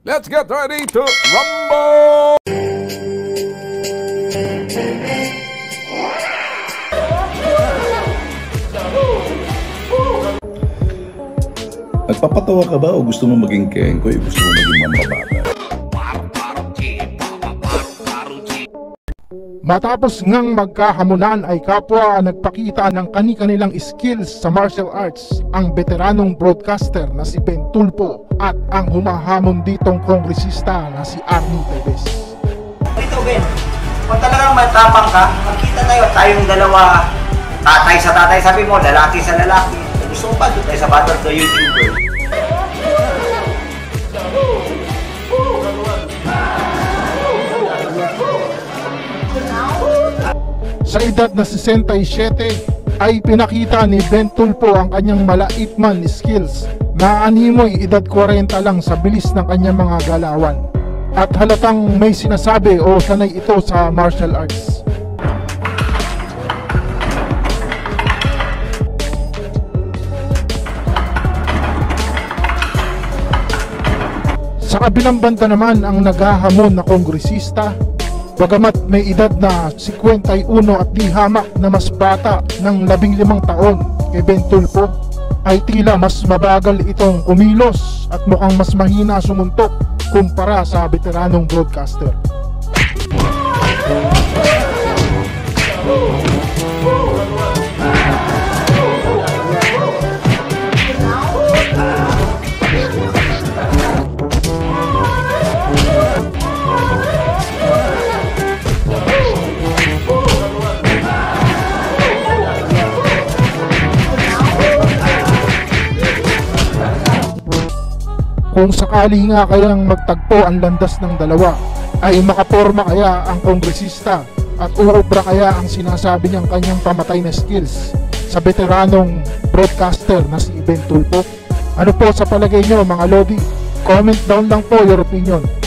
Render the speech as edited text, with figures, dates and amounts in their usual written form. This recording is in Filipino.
Let's get ready to rumble! Nagpapatawa ka ba o gusto mo maging kengkoy? Gusto mo maging mambabata? Matapos ngang magkahamunan ay kapwa nagpakita ng kani-kanilang skills sa martial arts ang veteranong broadcaster na si Ben Tulfo at ang humahamon ditong kongresista na si Arnie Teves. Ito Ben, kung talagang matapang ka, magkita tayong dalawa, tatay sa tatay, sabi mo, lalaki sa lalaki. Gusto mo pa doon tayo sa Battle of the YouTuber. Sa edad na 67 ay pinakita ni Ben Tulfo ang kanyang malait man skills na animoy edad 40 lang sa bilis ng kanyang mga galawan at halatang may sinasabi o sanay ito sa martial arts. Sa kabilang banda naman ang naghahamon na kongresista, bagamat may edad na 51 at di hamak na mas bata ng 15 taon kay Ben Tulfo, ay tila mas mabagal itong kumilos at mukhang mas mahina sumuntok kumpara sa veteranong broadcaster. Kung sakali nga kayang magtagpo ang landas ng dalawa, ay makaporma kaya ang kongresista at uubra kaya ang sinasabi niyang kanyang pamatay na skills sa veteranong broadcaster na si Ben Tulfo? Ano po sa palagay niyo mga Lodi? Comment down lang po your opinion.